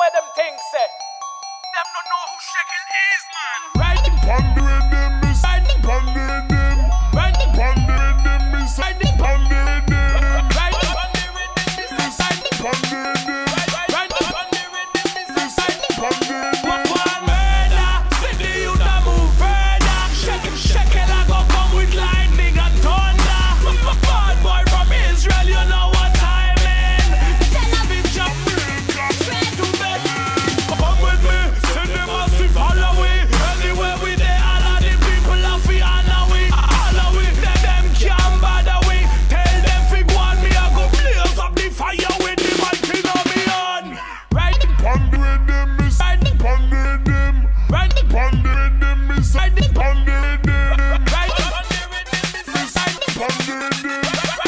where them things say. Them don't know who Shekel is, man. Riding Pon Di Riddim, is riding Pon Di Riddim. Riding Pon Di Riddim, is riding Pon Di Riddim. Riding Pon Di Riddim, is riding Pon Di Riddim. Riding Pon Di Riddim, is riding Pon Di Riddim. One murder, city youth a move further. Shekel a go come with lightning and thunder. Bad boy from Israel, you know what time in. Television, straight to bed. Come with me, send them massive follow we. Anywhere we there, all of the people are fi honor we. Honor we, them can't bother we. Tell them fi go on, me I go blaze up the fire with the mic in me on. Riding Pon Di Riddim, is riding Pon Di Riddim. Riding Pon Di Riddim, is riding Pon Di Riddim. Riding Pon Di Riddim, is riding Pon Di Riddim.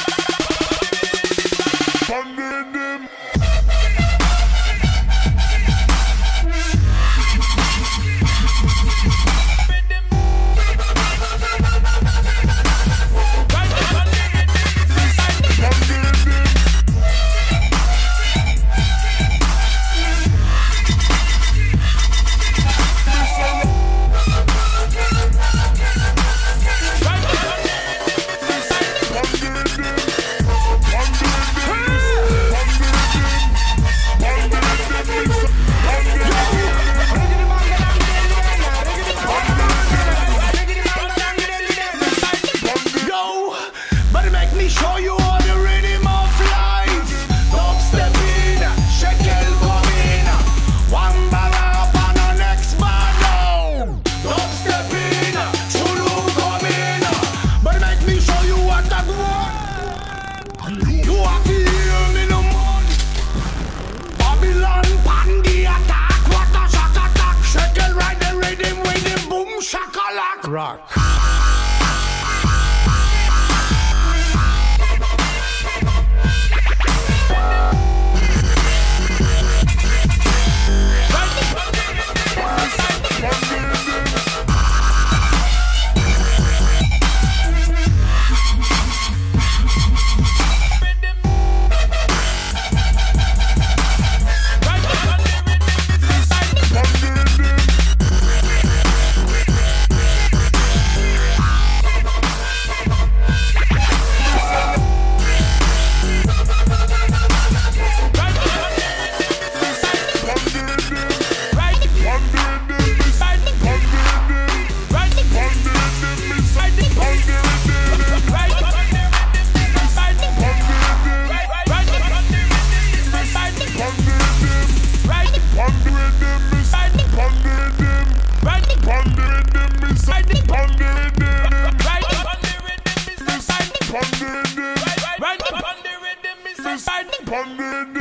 Pon Di Riddim. Show you all the rhythm of life. Dubstep in, Shekel come in. One ball up on the next ball down. Dubstep in, Chulu come in. But make me show you what I want. You are feeling in the mud. Babylon, Pon Di attack. What a shock attack. Shekel ride the rhythm with the boom shakalak. Rock. Pon Di Riddim.